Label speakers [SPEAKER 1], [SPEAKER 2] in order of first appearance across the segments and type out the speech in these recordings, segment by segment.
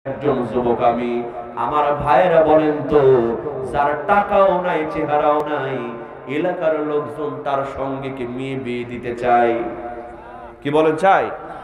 [SPEAKER 1] একজন যুবক আমি। আমার ভাইরা বলেন তো, যার টাকাও নাই, চেহারাও নাই, এলাকার লোকজন তার সঙ্গে কি মেয়ে বিয়ে দিতে চায়? কি বলেন, চাই?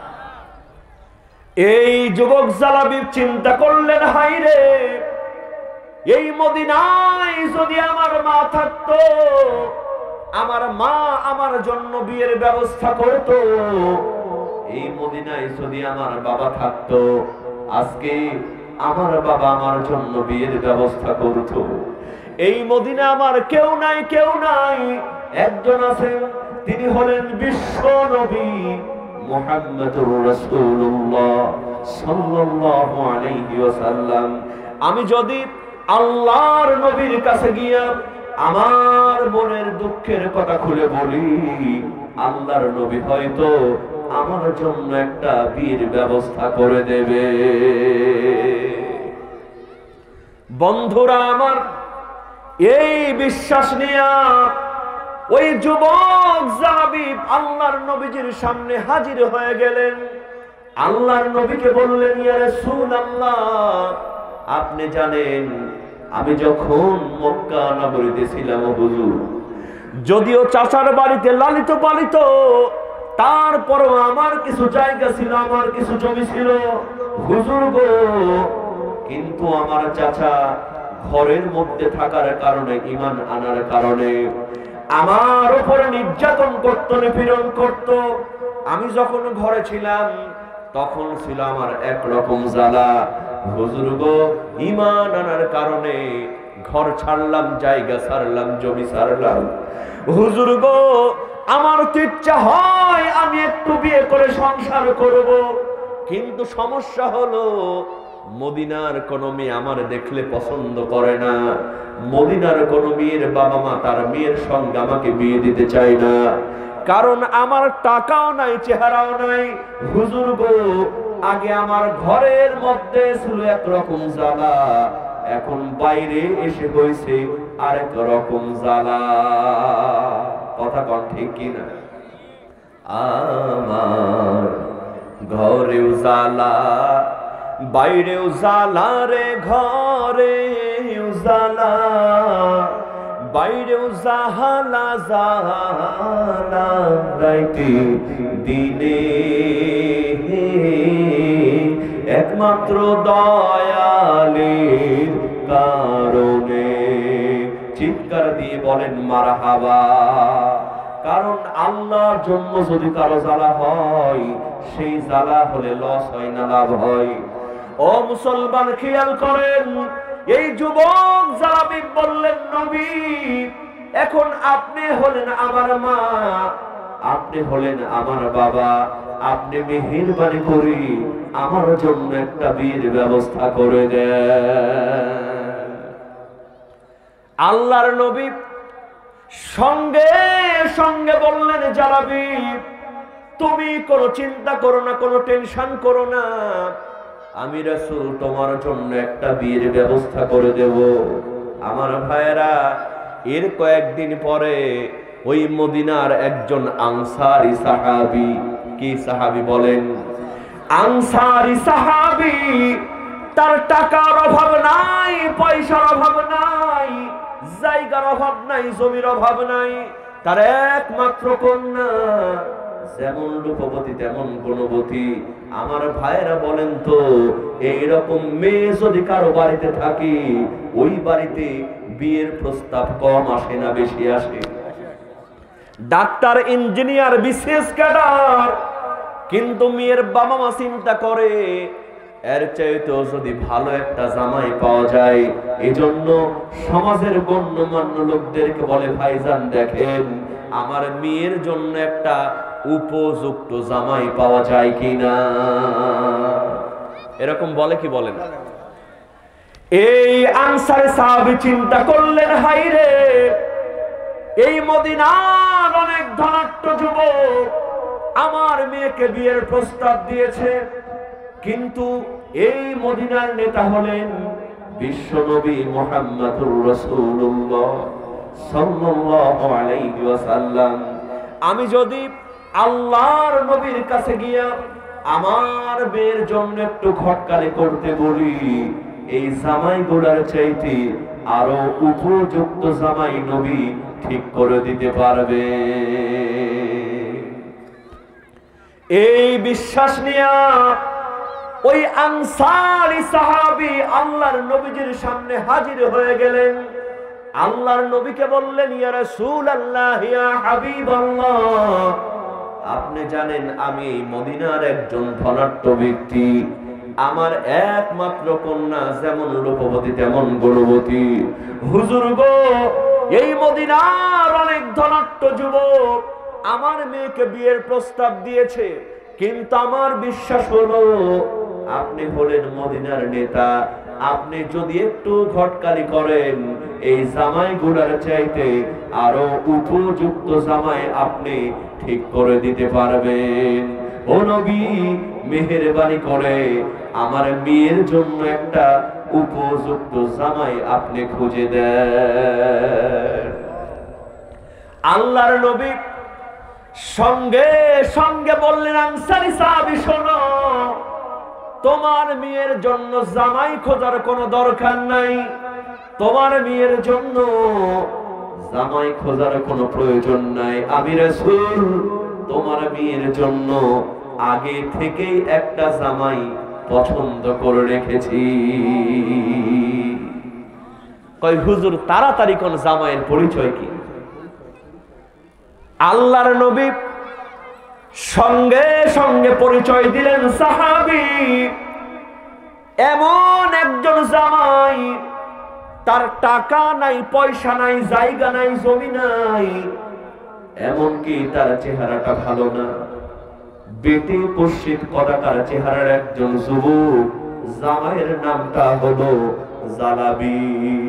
[SPEAKER 1] এই যুবক জালাবি চিন্তা করলেন, হায়রে, এই মদিনায় যদি আমার মা থাকতো, আমার মা আমার জন্য বিয়ের ব্যবস্থা করত। এই মদিনায় যদি আমার বাবা থাকতো, আজকে আমার বাবা আমার জন্য বিয়ের ব্যবস্থা করত। এই মদিনা আমার কেউ নাই, কেউ নাই, একজন আছেন, তিনি হলেন বিশ্ব নবী মুহাম্মদুর রাসূলুল্লাহ সাল্লাল্লাহু আলাইহি ওয়াসাল্লাম। আমি যদি আল্লাহর নবীর কাছে গিয়া আমার মনের দুঃখের কথা খুলে বলি, আল্লাহর নবী হয়তো আমার জন্য একটা বিয়ের ব্যবস্থা করে দেবে। বন্ধুরা আমার, এই বিশ্বাস নিয়া ওই যুবক জাবিব আল্লাহর নবীজির সামনে হাজির হয়ে গেলেন। আল্লাহর নবীকে বললেন, ইয়া রাসূলুল্লাহ, আপনি জানেন আমি যখন মক্কা নগরীতে ছিলাম হুজুর, যদিও চাচার বাড়িতে লালিত পালিত, তারপরও আমার কিছু জায়গা ছিল, আমার কিছু জমি ছিল হুজুর গো। কিন্তু আমার চাচা ঘরের মধ্যে থাকার কারণে, ঈমান আনার কারণে আমার উপরে নির্যাতন করত, নিপীড়ন করত। আমি যখন ঘরে ছিলাম তখন ছিল আমার একরকম জ্বালা হুজুর গো। ঈমান আনার কারণে ঘর ছাড়লাম, জায়গা ছাড়লাম, জমি ছাড়লাম হুজুর গো। আমার তো ইচ্ছা হয় আমি একটু বিয়ে করে সংসার করব, কিন্তু সমস্যা হলো মদিনার কোন মেয়ে আমার দেখলে পছন্দ করে না। মদিনার কোন মেয়ের বাবা মা তার মেয়ের সঙ্গে আমাকে বিয়ে দিতে চায় না, কারণ আমার টাকাও নাই, চেহারাও নাই হুজুর গো। আগে আমার ঘরের মধ্যে ছিল একরকম জ্বালা, এখন বাইরে এসে হয়েছে আরেক রকম জ্বালা। কথা কন ঠিক কিনা? আমার ঘরেও জ্বালা, বাইরেও জ্বালা রে, ঘরেও জ্বালা, বাইরেও জাহালা, জাহালা রাইতে দিনে, একমাত্র দয়ালের কারণে। চিৎকার দিয়ে বলেন মারহাবা। কারণ আল্লাহর জন্য যদি কারো জ্বালা হয়, সেই জ্বালা হলে লস হয় না, লাভ হয়। ও মুসলমান, খেয়াল করেন, এই যুবক জালাবি বললেন, নবী, এখন আপনি হলেন আমার মা, আপনি হলেন আমার বাবা, আপনি মেহেরবানি করে আমার জন্য একটা বিয়ের ব্যবস্থা করে দেন। আল্লাহর নবী সঙ্গে সঙ্গে বললেন, জালাবি, তুমি কোনো চিন্তা করো না, কোনো টেনশন করো না, আমি রাসূল তোমার জন্য একটা বিয়ের ব্যবস্থা করে দেব। আমার ভাইয়েরা, এর কয়েকদিন পরে ওই মদিনার একজন আনসারী সাহাবী, কি সাহাবী বলেন? আনসারী সাহাবী, তার টাকার অভাব নাই, পয়সার অভাব নাই, জায়গার অভাব নাই, জমির অভাব নাই, তার একমাত্র কন্যা, যেমন রূপবতী তেমন গুণবতী। আমার ভাইরা বলেন তো, এইরকম মেয়ে যদি কারো বাড়িতে থাকে, ওই বাড়িতে বিয়ের প্রস্তাব কম আসে না বেশি আসে? ডাক্তার, ইঞ্জিনিয়ার, বিশেষ ক্যাডার, কিন্তু মেয়ের বাবা মা চিন্তা করে এর চাইতেও যদি ভালো একটা জামাই পাওয়া যায়। এজন্য সমাজের গণ্যমান্য লোকদেরকে বলে, ভাইজান দেখেন আমার মেয়ের জন্য একটা উপযুক্ত জামাই পাওয়া যায় কিনা। এরকম বলে কি বলে না? এই আনসারী সাহাবী চিন্তা করলেন, হায়রে, এই মদিনার অনেক ধনাঢ্য যুবক আমার মেয়েকে বিয়ের প্রস্তাব দিয়েছে, কিন্তু এই মদিনার নেতা হলেন বিশ্বনবী মুহাম্মদুর রাসূলুল্লাহ সাল্লাল্লাহু আলাইহি ওয়াসাল্লাম। আমি যদি আল্লাহর নবীর কাছে গিয়া আমার মেয়ের জন্য একটু ঘটকালি করতে বলি, এই জামাই গোড়ার চাইতে আরো উপযুক্ত জামাই নবী ঠিক করে দিতে পারবে। এই বিশ্বাস নিয়ে ওই আনসারী সাহাবী আল্লাহর নবীজির সামনে হাজির হয়ে গেলেন। আল্লাহর নবীকে বললেন, ইয়া রাসূলুল্লাহ, ইয়া হাবিবাল্লাহ, আপনি জানেন আমি এই মদিনার একজন ধনাঢ্য ব্যক্তি। আমার একমাত্র কন্যা যেমন রূপবতী তেমন গুণবতী। হুজুর গো, এই মদিনার অনেক ধনাঢ্য যুবক আমার মেয়েকে বিয়ের প্রস্তাব দিয়েছে, কিন্তু আমার বিশ্বাস হলো আপনি হলেন মদিনার নেতা, আপনি যদি একটু ঘটকালি করেন এই জামাই গুড়ার চাইতে আরো উপযুক্ত জামাই আপনি ঠিক করে দিতে পারবেন। ও নবী, মেহেরবানি করে আমার মেয়ের জন্য একটা উপযুক্ত জামাই আপনি খুঁজে দেন। আল্লাহর নবী সঙ্গে সঙ্গে বললেন, আনসারী সাহাবী শোনো, তোমার মেয়ের জন্য জামাই খোঁজার কোনো দরকার নাই, তোমার মেয়ের জন্য জামাই খোঁজার কোনো প্রয়োজন নাই। আমি রাসূল তোমার মেয়ের জন্য আগে থেকেই একটা জামাই পছন্দ করে রেখেছি। কই হুজুর, তাড়াতাড়ি কোন জামাইয়ের পরিচয় কি? আল্লাহর নবী সঙ্গে সঙ্গে পরিচয় দিলেন, সাহাবী এমন একজন জামাই, তার টাকা নাই, পয়সা নাই, জায়গা নাই, জমি নাই, এমনকি তার চেহারাটা ভালো না, বেটে পশ্চিত কদাকার চেহারার একজন যুবক। জামাইয়ের নামটা হলো জালাবি।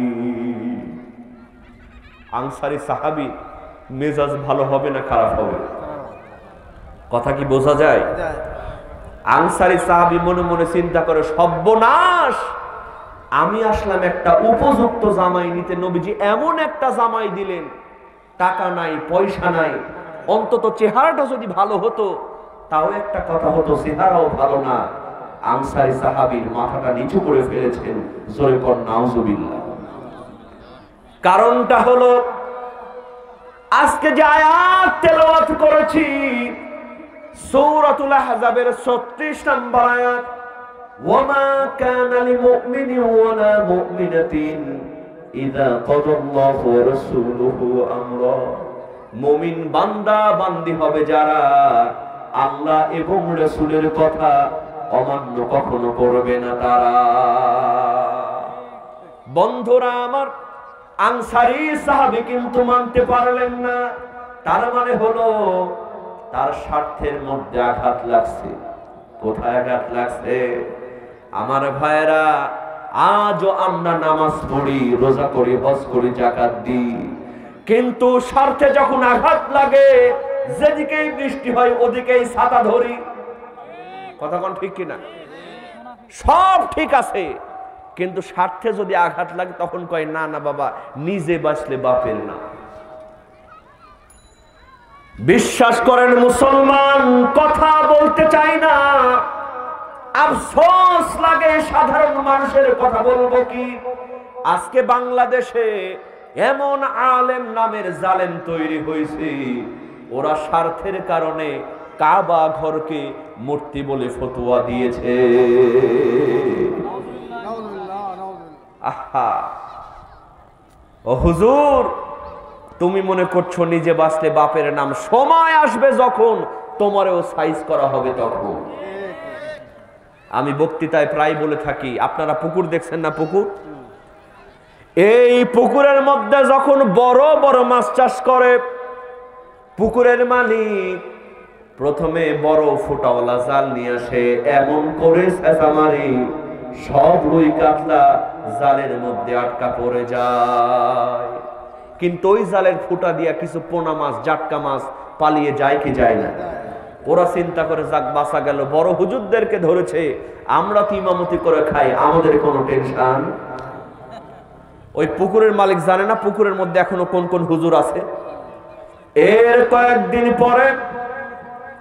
[SPEAKER 1] আনসারী সাহাবী মেজাজ ভালো হবে না খারাপ হবে? কথা কি বোঝা যায়? আনসারী সাহাবী মনে মনে চিন্তা করে, সর্বনাশ, আমি আসলাম একটা উপযুক্ত জামাই নিতে, নবীজি এমন একটা জামাই দিলেন, টাকা নাই, পয়সা নাই, অন্তত চেহারাটা যদি ভালো হতো তাও একটা কথা হতো, চেহারাও ভালো না। আনসারী সাহাবীর মাথাটা নিচু করে ফেলেছেন, জোরে কর নাউজুবিল্লাহ। কারণটা হলো, আজকে যে আয়াত তেলাওয়াত করেছি সূরাতুল আহজাবের 36 নম্বর আয়াত, ওয়ামা কানা লিমুমিনিন ওয়ালা মুমিনাতিন ইযা কাদাল্লাহু ওয়া রাসূলুহু আমরা, মুমিন বান্দা বান্দি হবে যারা আল্লাহ এবং রাসূলের কথা অমান্য কখনো করবে না তারা। বন্ধুরা আমার, আনসারী সাহাবী কিন্তু মানতে পারলেন না। তার মানে হলো তার স্বার্থের মধ্যে আঘাত লাগছে। কোথায় আঘাত লাগছে? আমার ভাইয়েরা, আজও আমরা নামাজ পড়ি, রোজা করি, হজ করি, যাকাত দিই, কিন্তু স্বার্থে যখন আঘাত লাগে, যেদিকেই বৃষ্টি হয় ওদিকেই ছাতা ধরি। কথা কোন ঠিক কিনা? সব ঠিক আছে, কিন্তু স্বার্থে যদি আঘাত লাগে তখন কয়, না না বাবা, নিজে বাঁচলে বাপের না। বিশ্বাস করেন মুসলমান, কথা বলতে চাই না, আফসোস লাগে সাধারণ মানুষের কথা বলবো কি। আজকে বাংলাদেশে এমন আলেম নামের জালেম তৈরি হয়েছে, ওরা স্বার্থের কারণে কাবা ঘরকে মূর্তি বলে ফতোয়া দিয়েছে। আহা, ও হুজুর, তুমি মনে করছো নিজে বাঁচলে বাপের নাম, সময় আসবে যখন তোমারও সাইজ করা হবে তখন। আমি বক্তৃতায় প্রায় বলে থাকি, আপনারা পুকুর দেখছেন না? পুকুর, এই পুকুরের মধ্যে যখন বড় বড় মাছ চাষ করে, পুকুরের মালিক প্রথমে বড় ফুটাওয়ালা জাল নিয়ে আসে, এমন করে চেঁচা মারে সব রুই কাতলা জালের মধ্যে আটকা পড়ে যায়। কিন্তু ওই জালের ফুটা দিয়া কিছু পোনা মাছ, জাটকা মাছ পালিয়ে যায় কি যায় না? ওরা চিন্তা করে, যাক বাঁচা গেল, বড় হুজুরদেরকে ধরেছে, আমরা তো ইমামতি করে খাই, আমাদের কোনো টেনশন। ওই পুকুরের মালিক জানে না পুকুরের মধ্যে এখনো কোন কোন হুজুর আছে। এর কয়েকদিন পরে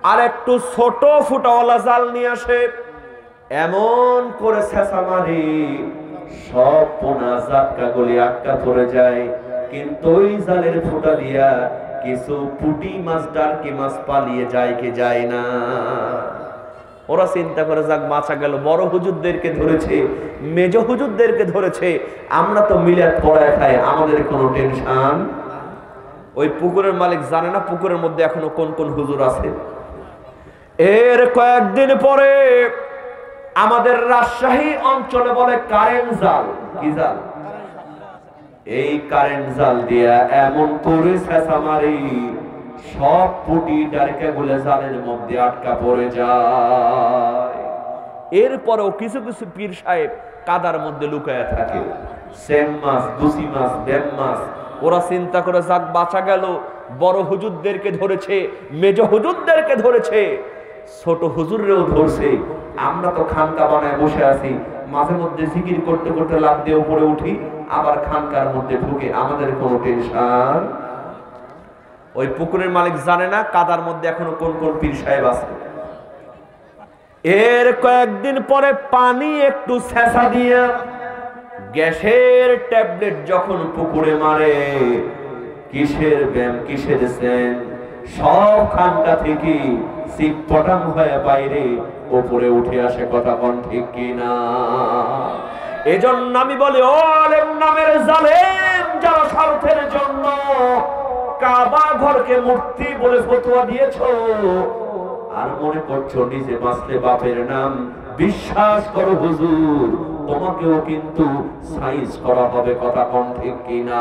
[SPEAKER 1] আর একটু ছোট ফুটাওয়ালা জাল নিয়ে আসে, এমন করে ছেঁচা মারি সব পোনা জাটকা গলি আটকা পড়ে যায়। কিন্তু ওই জালের ফুটা দিয়া কিছু পুঁটি মাছ ডারকি মাছ পালিয়ে যায় কি যায় না। ওরা চিন্তা করে, যাক বাঁচা গেল। বড় হুজুরদেরকে ধরেছে, মেজ হুজুরদেরকে ধরেছে, আমরা তো মিলাদ পড়ায় খাই, আমাদের কোনো টেনশন। ওই পুকুরের মালিক জানে না পুকুরের মধ্যে এখনো কোন কোন হুজুর আছে। এর কয়েকদিন পরে আমাদের রাজশাহী অঞ্চলে বলে কারেন্ট জাল। কি জাল? এই কারেন্ট জাল দিয়া এমন করে ছেঁচা মারি সব পুঁটি ডারকা গুলো জালের মধ্যে আটকা পড়ে যায়। এরপরেও কিছু কিছু পীর সাহেব কাদার মধ্যে লুকায়া থাকে, সেম মাছ, দুসি মাছ, বেম মাছ। ওরা চিন্তা করে, যাক বাঁচা গেল। বড় হুজুরদেরকে ধরেছে, মেজ হুজুরদেরকে ধরেছে, ছোট হুজুররেও ধরছে। আমরা তো খানকা বানায় বসে আছি, মাঝে মধ্যে জিকির করতে করতে লাফ দিয়ে উপরে উঠি, আবার খানকার মধ্যে ঢুকে, আমাদের কোনো টেনশন। ওই পুকুরের মালিক জানে না কাদার মধ্যে এখনো কোন কোন পীর সাহেব আছে। এর কয়েকদিন পরে পানি একটু ছেঁচা দিয়ে গ্যাসের ট্যাবলেট যখন পুকুরে মারে, কিসের ব্যায়াম কিসের সেন, সব খানকা থেকে সিটপটাং হয়ে বাইরে উপরে উঠে আসে। কথা কোন ঠিক কিনা? এজন্য আমি বলি, ও আলেম নামের জালেম যারা স্বার্থের জন্য কাবা ঘরকে মূর্তি বলে ফতোয়া দিয়েছো, আর মনে করছো নিজে বাঁচলে বাপের নাম, বিশ্বাস করো হুজুর তোমাকেও কিন্তু সাইজ করা হবে। কথা কোন ঠিক কিনা?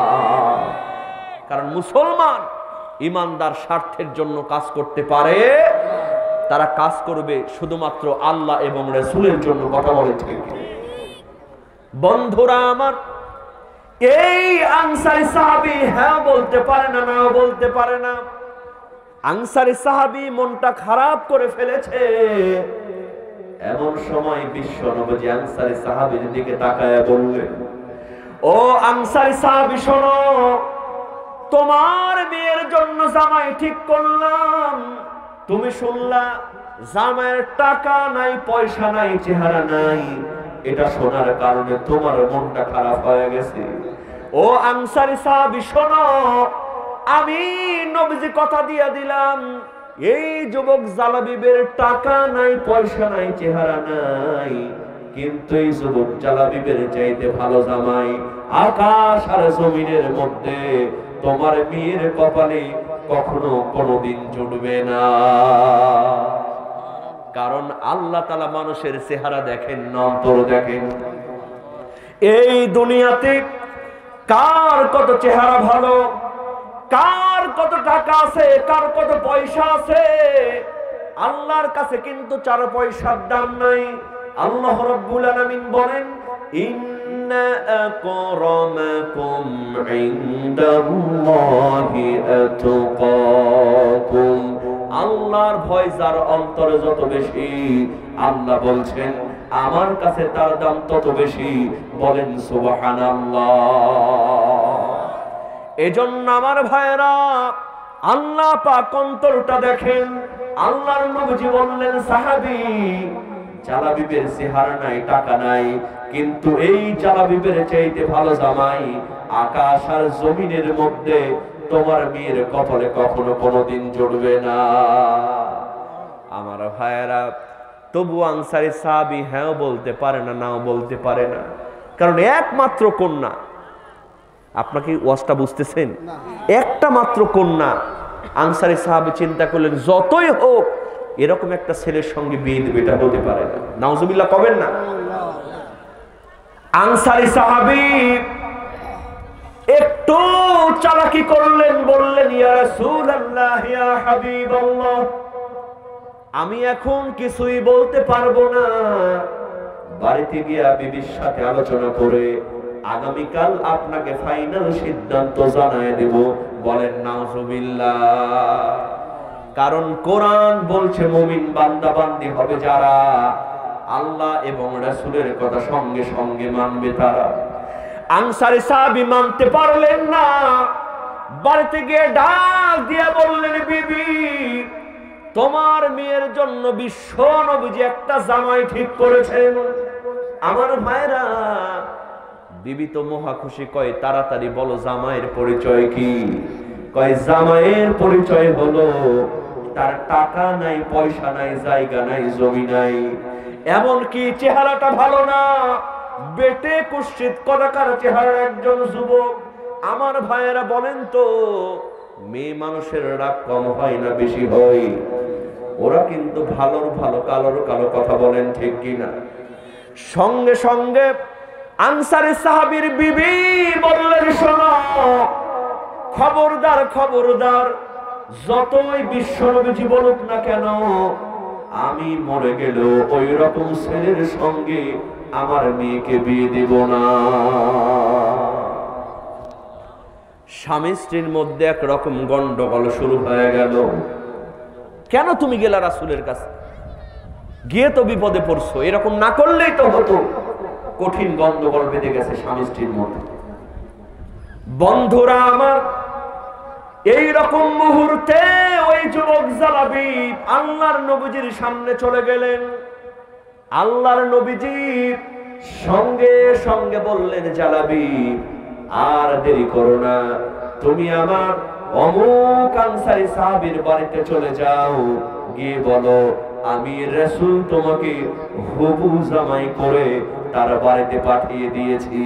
[SPEAKER 1] কারণ মুসলমান ইমানদার স্বার্থের জন্য কাজ করতে পারে, তারা কাজ করবে শুধুমাত্র আল্লাহ এবং রাসূলের জন্য। কথা বলে ঠিক? বন্ধুরা আমার, এই আনসারী সাহাবী হ্যাঁ বলতে পারে না, নাও বলতে পারে না। আনসারী সাহাবী মনটা খারাপ করে ফেলেছে। এমন সময় বিশ্ব নবী আনসারী সাহাবীর দিকে তাকায় বললেন, ও আনসারী সাহাবী শোনো, তোমার মেয়ের জন্য জামাই ঠিক করলাম। তুমি শুনলা জামাইয়ের টাকা নাই, পয়সা নাই, চেহারা নাই। এটা শোনার কারণে তোমার মনটা খারাপ হয়ে গেছে। ও আনসারী সাহাবী শোনো, আমি নবীজি কথা দিয়ে দিলাম, এই যুবক জালাবিবের টাকা নাই, পয়সা নাই, চেহারা নাই, কিন্তু এই যুবক জালাবিবের চাইতে ভালো জামাই আকাশ আর জমিনের মধ্যে তোমার মেয়ের কপালে কখনো কোনোদিন জুটবে না। কারণ আল্লাহ তাআলা মানুষের চেহারা দেখেন না, অন্তর দেখেন। এই দুনিয়াতে কার কত চেহারা ভালো, কার কত টাকা আছে, কার কত পয়সা আছে, আল্লাহর কাছে কিন্তু 4 পয়সার দাম নাই। আল্লাহ রাব্বুল আলামিন বলেন, ইন্না আকরামাকুম ইনদাল্লাহি আতকাকুম। আল্লাহর ভয় যার অন্তরে যত বেশি, আল্লাহ বলছেন আমার কাছে তার দাম তত বেশি। বলেন সুবহানাল্লাহ। এজন্য আমার ভাইরা, আল্লাহ পাক অন্তরটা দেখেন। আল্লাহর নবী বললেন, সাহাবী জালাবিবের চেহারা নাই, টাকা নাই, কিন্তু এই জালাবিবের চাইতে ভালো জামাই আকাশ আর জমিনের মধ্যে তোমার মেয়ের কপালে কখনো কোনোদিন জুটবে না। আমার ভাইয়েরা, তবু আনসারী সাহাবী হ্যাঁ বলতে পারে না, নাও বলতে পারে না, কারণ একমাত্র কন্যা। আপনাকে ওয়াজটা বুঝতেছেন? একটা মাত্র কন্যা। আনসারী সাহাবী চিন্তা করলেন, যতই হোক এরকম একটা ছেলের সঙ্গে বিয়ে দেবে, এটা হতে পারে না। নাউজুবিল্লাহ কবেন না? আনসারী সাহাবী একটু চালাকি করলেন, বললেন, ইয়া রাসূলুল্লাহ, ইয়া হাবিবাল্লাহ, আমি এখন কিছুই বলতে পারবো না। বাড়িতে গিয়া বিবির সাথে আলোচনা করে আগামীকাল আপনাকে ফাইনাল সিদ্ধান্ত জানায় দেব। বলেন নাউজুবিল্লাহ। কারণ কোরআন বলছে মুমিন বান্দা বান্দি হবে যারা আল্লাহ এবং রাসূলের কথা সঙ্গে সঙ্গে মানবে তারা। আনসারী সাহাবী মানতে পারলেন না। বাড়িতে গিয়ে ডাক দিয়ে বললেন, বিবি তোমার মেয়ের জন্য বিশ্ব নবীজি একটা জামাই ঠিক করেছেন। আমার ভাইরা, বিবি তো মহা খুশি, কয় তাড়াতাড়ি বলো জামাইয়ের পরিচয় কি? কয় জামাইয়ের পরিচয় হলো তার টাকা নাই, পয়সা নাই, জায়গা নাই, জমি নাই, এমনকি চেহারাটা ভালো না, বেটে কুৎসিত কদাকার চেহারার একজন যুবক। আমার ভাইয়েরা বলেন তো, মেয়ে মানুষের রাগ কম হয় না বেশি হয়? ওরা কিন্তু ভালোর ভালো, কালোর কালো কথা বলেন, ঠিক কিনা? সঙ্গে সঙ্গে আনসারী সাহাবীর বিবি বললেন, শোনো, খবরদার খবরদার, যতই বিশ্বনবীজি বলুক না কেন, আমি মরে গেলেও ওই রকম ছেলের সঙ্গে আমার মেয়েকে বিয়ে দেব না। স্বামী স্ত্রীর মধ্যে একরকম গন্ডগোল শুরু হয়ে গেল। কেন তুমি গেলা রাসূলের কাছে? গিয়ে তো বিপদে পড়ছো, এরকম না করলেই তো হতো। কঠিন গন্ডগোল বেঁধে গেছে স্বামী স্ত্রীর মধ্যে। বন্ধুরা আমার, এই রকম মুহূর্তে ওই যুবক জালাবিব আল্লাহর নবীজির সামনে চলে গেলেন। আল্লাহর নবীজি সঙ্গে সঙ্গে বললেন, জালাবিব, আর দেরি করো না, তুমি আমার অমুক আনসারী সাহাবীর বাড়িতে চলে যাও, গিয়ে বলো আমি রাসূল তোমাকে হবু জামাই করে তার বাড়িতে পাঠিয়ে দিয়েছি।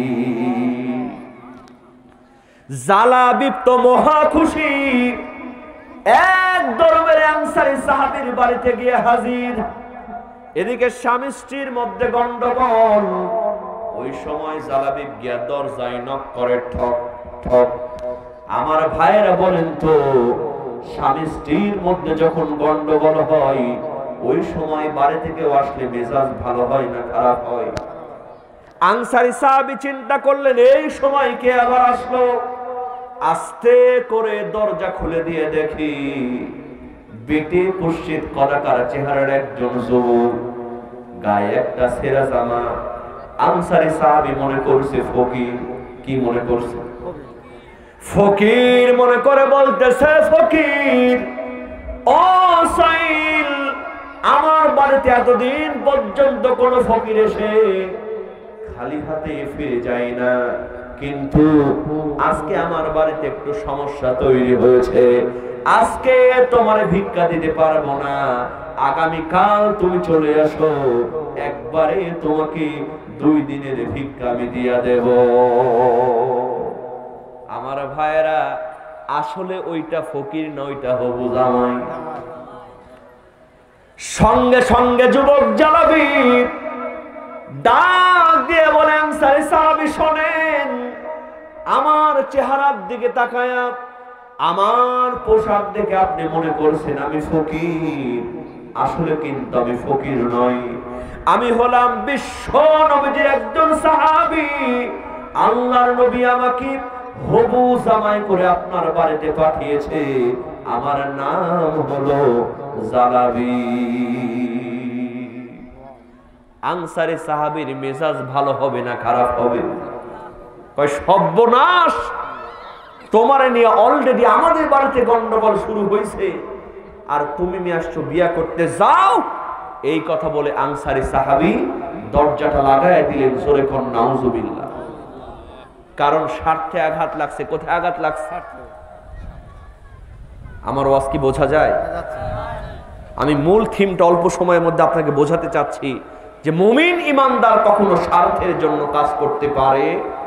[SPEAKER 1] জালাবিব তো মহা খুশি, এক দরবারে আনসারী সাহাবীর বাড়িতে গিয়ে হাজির। এদিকে স্বামী স্ত্রীর মধ্যে গন্ডগোল। ওই সময় জালাবিব গিয়া দরজায় নক করে, ঠক ঠক। আমার ভাইয়েরা বলেন তো, স্বামী স্ত্রীর মধ্যে যখন গন্ডগোল হয়, ওই সময় বাড়ি থেকে আসলে মেজাজ ভালো হয় না খারাপ হয়? আনসারী সাহাবী চিন্তা করলেন, এই সময় কে আবার আসলো? আস্তে করে দরজা খুলে দিয়ে দেখি, বেটে কুৎসিত কদাকার চেহারার একজন যুবক, গায়ে একটা ছেঁড়া জামা। আনসারী সাহাবী মনে করছে ফকির। কি মনে করছে? ফকির মনে করে বলতেছে, ফকির ও সাইল, আমার বাড়িতে এতদিন পর্যন্ত কোন ফকির এসে খালি হাতে ফিরে যায় না, কিন্তু আজকে আমার বাড়িতে একটু সমস্যা তৈরি হয়েছে, আজকে তোমার ভিক্ষা দিতে পারবো না, আগামীকাল তুমি চলে আসো, একবারে তোমাকে 2 দিনের ভিক্ষা আমি দিয়া দেব। আমার ভাইয়েরা, আসলে ওইটা ফকির না, ওইটা হবু জামাই। সঙ্গে সঙ্গে যুবক জালাবিব ডাক দিয়ে বলে, আনসারী সাহাবী শোনেন, আমার চেহারার দিকে তাকায়া, আমার পোশাক দেখে আপনি মনে করছেন আমি ফকির, আসলে কিন্তু আমি ফকির নই, আমি হলাম বিশ্ব নবীজির একজন সাহাবী। আল্লাহর নবী আমাকে হবু জামাই করে আপনার বাড়িতে পাঠিয়েছে, আমার নাম হলো জালাবিব। আনসারী সাহাবীর মেজাজ ভালো হবে না খারাপ হবে? কয় সর্বনাশ, তোমার নিয়ে অলরেডি আমাদের বাড়িতে গন্ডগোল শুরু হয়েছে, আর তুমি নিয়ে আসছো বিয়া করতে, যাও। এই কথা বলে আনসারী সাহাবী দরজাটা লাগায় দিলেন। জোরে কোন নাউজুবিল্লাহ। কারণ স্বার্থে আঘাত লাগছে। কোথায় আঘাত লাগছে? আমার ওয়াজ কি বোঝা যায়? আমি মূল থিমটা অল্প সময়ের মধ্যে আপনাকে বোঝাতে চাচ্ছি যে মুমিন ইমানদার কখনো স্বার্থের জন্য কাজ করতে পারে।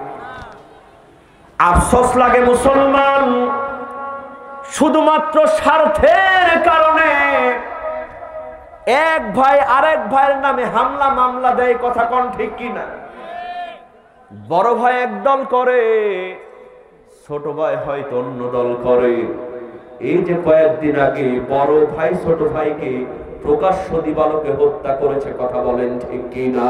[SPEAKER 1] আফসোস লাগে মুসলমান শুধুমাত্র স্বার্থের কারণে এক ভাই আরেক ভাইয়ের নামে হামলা মামলা দেয়। কথা কোন ঠিক কিনা? বড় ভাই এক দল করে, ছোট ভাই হয়তো অন্য দল করে। এই যে কয়েকদিন আগে বড় ভাই ছোট ভাইকে প্রকাশ্য দিবালোকে হত্যা করেছে, কথা বলেন ঠিক কিনা?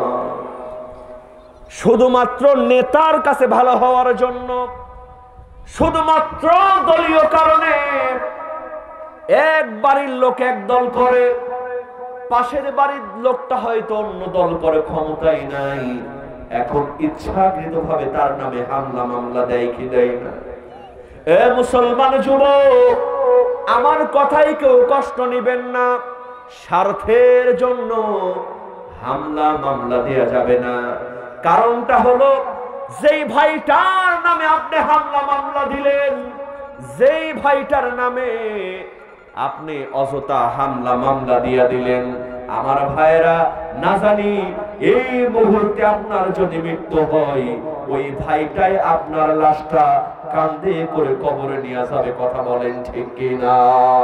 [SPEAKER 1] শুধুমাত্র নেতার কাছে ভালো হওয়ার জন্য, শুধুমাত্র দলীয় কারণে এক বাড়ির লোক এক দল করে, পাশের বাড়ির লোকটা হয়তো অন্য দল করে, ক্ষমতাই নাই, এখন ইচ্ছাকৃতভাবে তার নামে হামলা মামলা দেয় কি দেয় না? এ মুসলমান যুবক, আমার কথাই কেউ কষ্ট নেবেন না। স্বার্থের জন্য হামলা মামলা দেয়া যাবে না। কারণটা হলো, যেই ভাইটার নামে আপনি হামলা মামলা দিলেন, যেই ভাইটার নামে আপনি অযথা হামলা মামলা দিয়া দিলেন, আমার ভাইরা না জানি এই মুহূর্তে আপনার যদি মৃত্যু হয়, ওই ভাইটাই আপনার লাশটা কাঁধে করে কবরে নিয়ে যাবে। কথা বলেন ঠিক কিনা?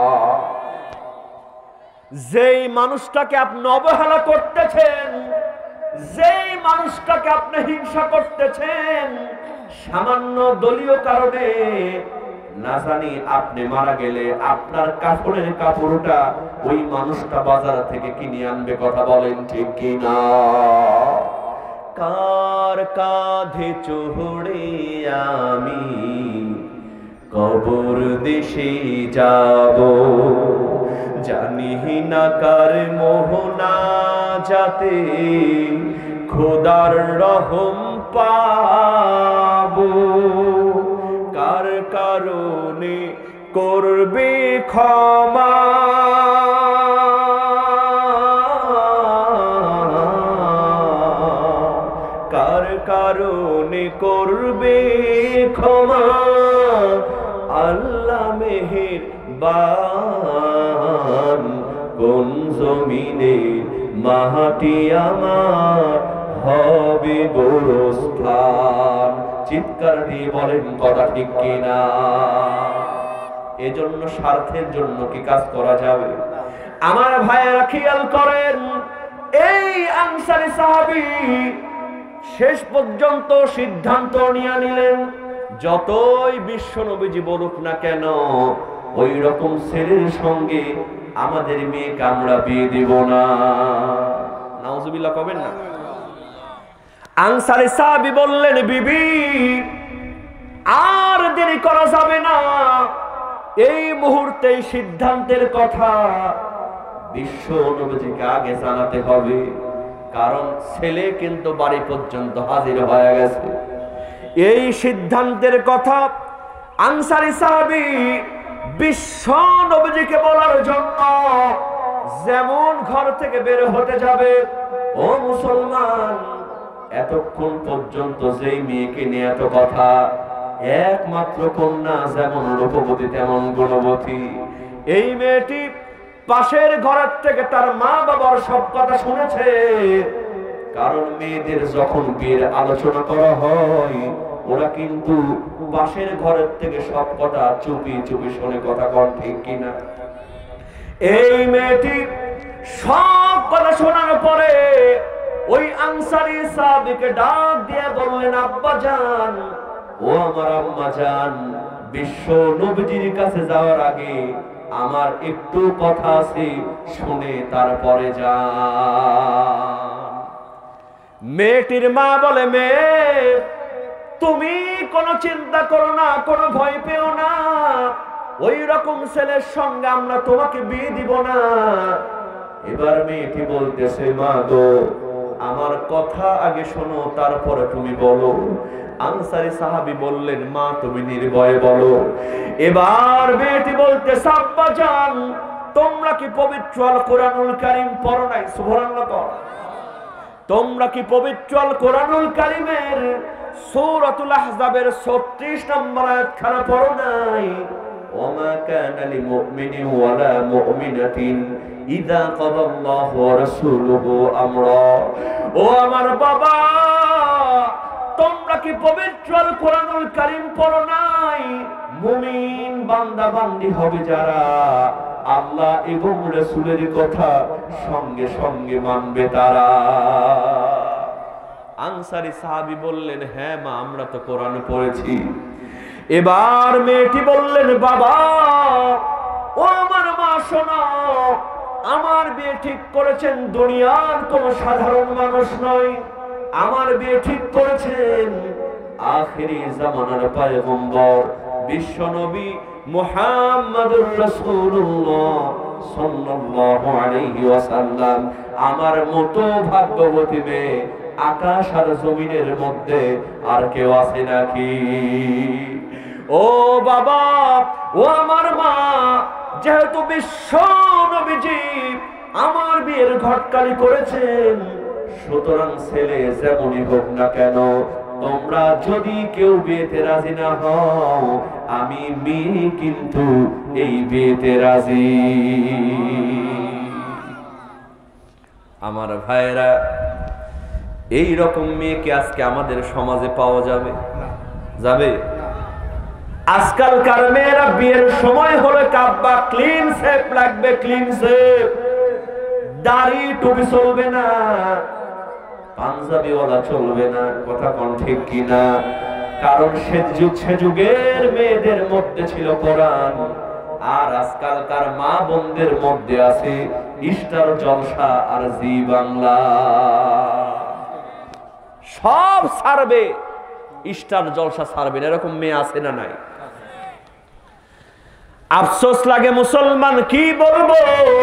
[SPEAKER 1] যেই মানুষটাকে আপনি অবহেলা করতেছেন, যেই মানুষটাকে আপনি হিংসা করতেছেন, সামান্য দলীয় কারণে না জানি আপনি মারা গেলে আপনার কাপড়ের কাপড়টা ওই মানুষটা বাজার থেকে কিনে আনবে। কথা বলেন ঠিক কিনা? কার কাঁধে চড়ে আমি কবর দেশে যাব, জানি না কার মোহনা যাতে খোদার রহম পাবো, কার কারণে করবে ক্ষমা, কার কারণে করবে ক্ষমা, আল্লাহ মেহেরবান। কোন জমিনে মাটি আমার হবে গোরস্থান। চিৎকার দিয়ে বলেন কথা ঠিক কিনা? এজন্য স্বার্থের জন্য কি কাজ করা যাবে? আমার ভাইয়েরা খেয়াল করেন, এই আনসারী সাহাবী শেষ পর্যন্ত সিদ্ধান্ত নিয়ে নিলেন, যতই বিশ্ব নবীজি বলুক না কেন, ওই রকম ছেলের সঙ্গে আমাদের মেয়েকে আমরা বিয়ে দিব না। নাউজুবিল্লাহ কবেন না? আনসারী সাহাবী বললেন, বিবি আর দেরি করা যাবে না, এই মুহূর্তে সিদ্ধান্তের কথা বিশ্ব নবীজিকে আগে জানাতে হবে। কারণ ছেলে কিন্তু বাড়ি পর্যন্ত হাজির হয়ে গেছে। এই সিদ্ধান্তের কথা আনসারী সাহাবী বিশ্ব নবীজিকে বলার জন্য যেমন ঘর থেকে বের হতে যাবে, ও মুসলমান, এতক্ষণ পর্যন্ত যেই মেয়েকে নিয়ে এত কথা, একমাত্র কন্যা যেমন রূপবতী তেমন গুণবতী, এই মেয়েটি পাশের ঘরের থেকে তার মা বাবার সব কথা শুনেছে। কারণ মেয়েদের যখন বিয়ের আলোচনা করা হয়, ওরা কিন্তু পাশের ঘরের থেকে সব কথা চুপি চুপি শুনে। কথা কন ঠিক কিনা? এই মেয়েটি সব কথা শোনার পরে ওই আনসারী সাহাবীকে ডাক দিয়ে বললেন, আব্বা জান, ও আমার আম্মা জান, বিশ্ব নবীজির কাছে যাওয়ার আগে আমার একটু কথা আছে, শুনে তারপরে যান। মেয়েটির মা বলে, মেয়ে তুমি কোনো চিন্তা করো না, কোনো ভয় পেও না, ওই রকম ছেলের সঙ্গে আমরা তোমাকে বিয়ে দিব না। এবার মেয়েটি বলতেছে, মা গো, আমার কথা আগে শোনো, তারপরে তুমি বলো। আনসারী সাহাবী বললেন, মা তুমি নির্ভয়ে বলো। এবার মেয়েটি বলতেছে, আব্বা জান, তোমরা কি পবিত্র আল কোরআনুল কারীম পড়ো নাই? সুবহানাল্লাহ কর। তোমরা কি পবিত্র আল কোরআনুল কারীমের সূরাতুল আহজাবের 36 নম্বর আয়াতখানা পড়ো নাই? ওমা কানা লিমুমিনিন ওয়ালা মুমিনাতিন ইযা কাদাল্লাহু ওয়া রাসূলুহু আমরা। ও আমার বাবা, তোমরা কি পবিত্র আল কোরআনুল কারীম পড়ো নাই? মুমিন বান্দা বান্দি হবে যারা আল্লাহ এবং রাসূলের কথা সঙ্গে সঙ্গে মানবে তারা। আনসারী সাহাবী বললেন, হ্যাঁ মা, আমরা তো কোরআন পড়েছি। এবার মেয়েটি বললেন, বাবা, ও আমার মা শোনো, আমার বিয়ে ঠিক করেছেন দুনিয়ার কোন সাধারণ মানুষ নয়, আমার বিয়ে ঠিক করেছেন আখিরি জামানার পয়গম্বর বিশ্বনবী মুহাম্মদুর রাসূলুল্লাহ সাল্লাল্লাহু আলাইহি ওয়াসাল্লাম। আমার মতো ভাগ্যবতী মেয়ে আকাশ আর জমিনের মধ্যে আর কেউ আছে নাকি? ও বাবা, ও আমার মা, যেহেতু বিশ্ব নবীজি আমার বিয়ের ঘটকালি করেছেন, সুতরাং ছেলে যেমনই হোক না কেন, তোমরা যদি কেউ বিয়েতে রাজি না হও, আমি মেয়ে কিন্তু এই বিয়েতে রাজি। আমার ভাইরা, এই রকম মেয়েকে আজকে আমাদের সমাজে পাওয়া যাবে? যাবে? আজকালকার মেয়েরা বিয়ের সময় হলে কাব্বা ক্লিন শেপ লাগবে, ক্লিন শেপ, দাড়ি টুপি চলবে না, পাঞ্জাবিওয়ালা চলবে না। কথা কোন ঠিক কিনা? কারণ সে যুগের মেয়েদের মধ্যে ছিল কোরআন, আর আজকালকার মা বোনদের মধ্যে আছে স্টার জলসা আর জি বাংলা। সব ছাড়বে, স্টার জলসা ছাড়বে না, এরকম মেয়ে আছে না নাই? আফসোস লাগে মুসলমান, কি বলবো,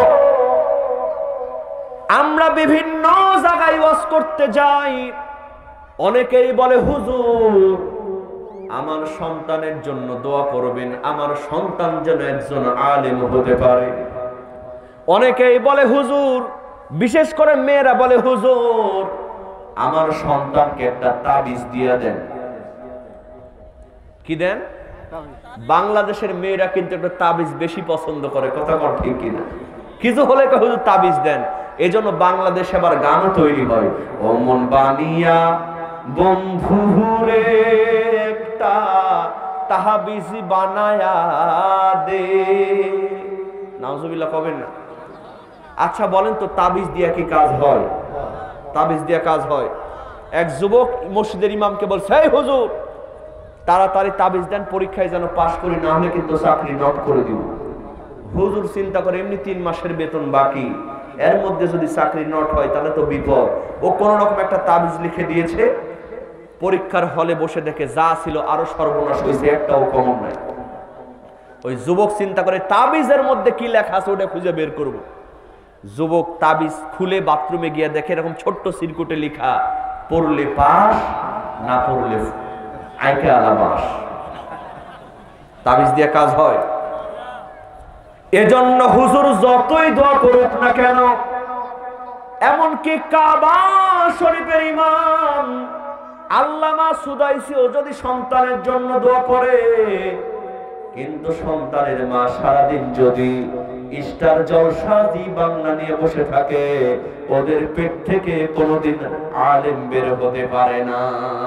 [SPEAKER 1] আমরা বিভিন্ন জায়গায় ওয়াজ করতে যাই, অনেকেই বলে হুজুর আমার সন্তানের জন্য দোয়া করবেন, আমার সন্তান যেন একজন আলেম হতে পারে। অনেকেই বলে হুজুর, বিশেষ করে মেয়েরা বলে হুজুর আমার সন্তানকে একটা তাবিজ দিয়ে দেন। কি দেন? বাংলাদেশের মেয়েরা কিন্তু একটা তাবিজ বেশি পছন্দ করে। কথা কর ঠিক কিনা? কিছু হলে হুজুর তাবিজ দেন। এই জন্য বাংলাদেশে আবার গানও তৈরি হয়, ও মন বানিয়া বন্ধুরে একটা তাবিজ বানায়া দে। নাউজুবিল্লাহ কবেন না? আচ্ছা বলেন তো, তাবিজ দিয়া কি কাজ হয়? তাবিজ দিয়া কাজ হয়? এক যুবক মসজিদের ইমামকে বলছে, এই হুজুর তাড়াতাড়ি তাবিজ দেন, পরীক্ষায় যেন পাশ করি, না হলে কিন্তু চাকরি নট করে দিব। হুজুর চিন্তা করে, এমনি 3 মাসের বেতন বাকি, এর মধ্যে যদি চাকরি নট হয় তাহলে তো বিপদ। ও কোন রকম একটা তাবিজ লিখে দিয়েছে, পরীক্ষার হলে বসে দেখে যা ছিল আরো সর্বনাশ হয়েছে, একটাও কমন নাই। ওই যুবক চিন্তা করে তাবিজের মধ্যে কি লেখা আছে ওটা খুঁজে বের করব। যুবক তাবিজ খুলে বাথরুমে গিয়ে দেখে এরকম ছোট্ট সিরকুটে লেখা, পড়লে পাস, না পড়লে আইকে আলাবাস। তাবিজ দিয়ে কাজ হয়? এজন্য হুজুর যতই দোয়া করুক না কেন, এমনকি কাবা শরীফের ইমাম আল্লামা সুদাইসিও যদি সন্তানের জন্য দোয়া করে, কিন্তু সন্তানের মা সারাদিন যদি স্টার জলসা জি বাংলা নিয়ে বসে থাকে, ওদের পেট থেকে কোনোদিন আলেম বের হতে পারে না।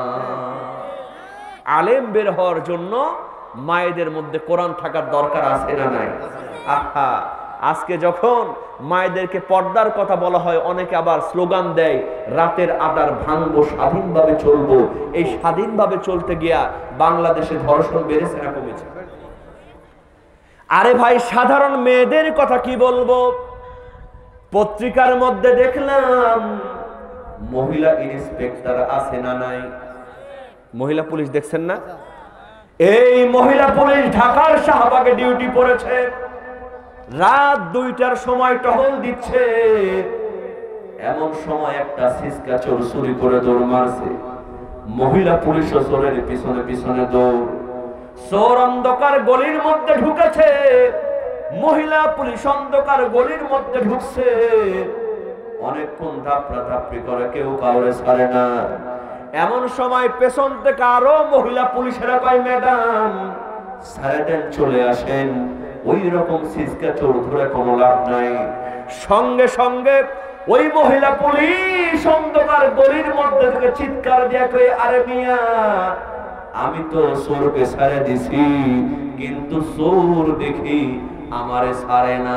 [SPEAKER 1] আলেম বের হওয়ার জন্য মায়েদের মধ্যে কোরআন থাকার দরকার আছে না নাই? আহা, আজকে যখন মায়েদেরকে পর্দার কথা বলা হয়, অনেকে আবার স্লোগান দেয়, রাতের আধার ভাঙবো, স্বাধীনভাবে চলবো। এই স্বাধীনভাবে চলতে গিয়া বাংলাদেশে ধর্ষণ বেড়েছে না কমেছে? আরে ভাই, সাধারণ মেয়েদের কথা কি বলবো, পত্রিকার মধ্যে দেখলাম মহিলা ইন্সপেক্টর আছে না নাই? মহিলা পুলিশ দেখছেন না? এই মহিলা পুলিশ ঢাকার শাহবাগে ডিউটি পড়েছে, রাত 2টার সময় টহল দিচ্ছে, এমন সময় একটা সিসকা চোর চুরি করে দৌড় মারছে। মহিলা পুলিশ চোরের পিছনে পিছনে দৌড়। চোর অন্ধকার গলির মধ্যে ঢুকেছে, মহিলা পুলিশ অন্ধকার গলির মধ্যে ঢুকছে, অনেকক্ষণ ধাপড়া ধাপড়ি করে, কেউ কাউরে ছাড়ে না। এমন সময় পেছন থেকে আরো মহিলা পুলিশেরা কয়, ম্যাডাম ছেড়ে দেন, চলে আসেন। ওই রকম সিসকা চোর ধরে কোনো লাভ নাই। সঙ্গে সঙ্গে ওই মহিলা পুলিশ অন্ধকার গলির মধ্যে থেকে চিৎকার দিয়ে কয়, আরে মিয়া, আমি তো চোরকে ছেড়ে দিছি, কিন্তু চোর দেখি আমারে ছাড়ে না।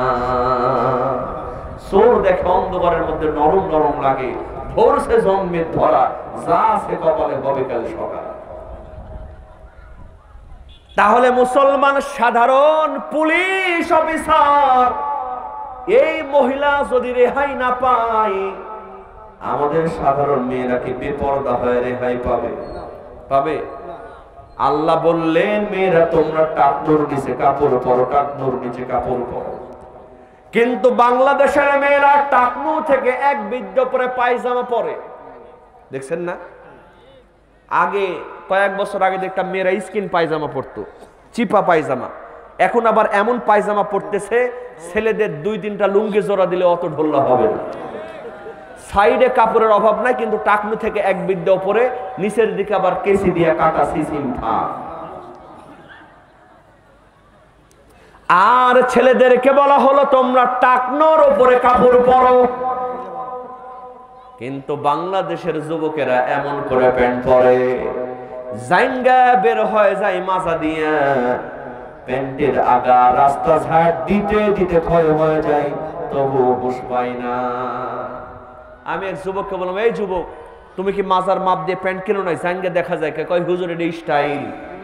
[SPEAKER 1] চোর দেখে অন্ধকারের মধ্যে নরম নরম লাগে, ধরছে জন্মে ধরা, যা সে কপালে হবে কাল সকাল। তাহলে মুসলমান সাধারণ পুলিশ অফিসার এই মহিলা যদি রেহাই না পায়, আমাদের সাধারণ মেয়েরা কি বেপরদা হয়ে রেহাই পাবে? পাবে? আল্লাহ বললেন, মেয়েরা তোমরা টাকনুর নিচে কাপড় পরো, টাকনুর নিচে কাপড় পরো। কিন্তু বাংলাদেশের মেয়েরা টাকনু থেকে এক বিদ্য পরে পায়জামা পরে, দেখছেন না? আগে কয়েক বছর আগে দেখতাম মেয়েরা স্কিন পায়জামা পরতো, চিপা পায়জামা। এখন আবার এমন পায়জামা পড়তেছে ছেলেদের 2-3টা লুঙ্গি জোড়া দিলে অত ঢোল্লা হবে না। সাইডে কাপড়ের অভাব নাই, কিন্তু টাকনু থেকে এক বিদ্যা উপরে, নিচের দিকে আবার কেসি দিয়া কাটা সিসিম থাক। আর ছেলেদেরকে বলা হলো তোমরা টাকনোর উপরে কাপড় পরো, কিন্তু বাংলাদেশের যুবকেরা এমন করে প্যান্ট পরে, জাইঙ্গা বের হয়ে যায় মাজা দিয়া, প্যান্টের আগা রাস্তা ঝাড় দিতে দিতে ক্ষয় হয়ে যায়, তবু হুঁশ পাই না। আমি এক যুবককে বললাম, এই যুবক তুমি কি মাজার মাপ দিয়ে প্যান্ট কেন নাই? জাইঙ্গা দেখা যায়। কয় হুজুর এটা স্টাইল।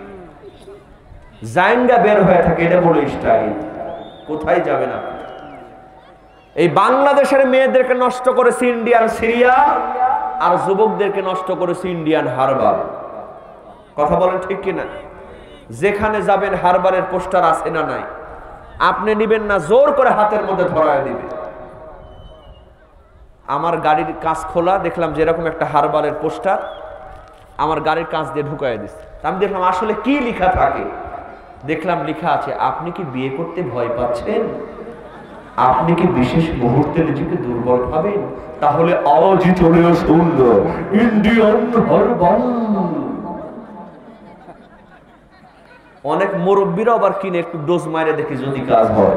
[SPEAKER 1] জাইঙ্গা বের হয়ে থাকে, এটা বলে স্টাইল। কোথায় যাবে না? এই বাংলাদেশের মেয়েদেরকে নষ্ট করেছে ইন্ডিয়ান সিরিয়া, আর যুবকদেরকে নষ্ট করেছে ইন্ডিয়ান হারবার। কথা বলেন ঠিক কিনা? যেখানে যাবেন হারবারের পোস্টার আছে না নাই? আপনি নিবেন না, জোর করে হাতের মধ্যে ধরায় দিবে। আমার গাড়ির কাঁচ খোলা, দেখলাম যেরকম একটা হারবারের পোস্টার আমার গাড়ির কাঁচ দিয়ে ঢুকায় দিচ্ছে। আমি দেখলাম আসলে কি লেখা থাকে, দেখলাম লেখা আছে, আপনি কি বিয়ে করতে ভয় পাচ্ছেন? আপনি কি বিশেষ মুহূর্তে নিজেকে দুর্বল ভাবেন? তাহলে আওয়াজই চলে আসুন, ইন্ডিয়ান হারবাল। অনেক মুরব্বীরা আবার কিনে একটু ডোজ মারে দেখি যদি কাজ হয়।